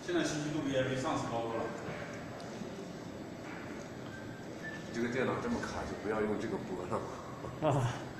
现在信息度也比上次高多了。 你这个电脑这么卡，就不要用这个播了。 啊。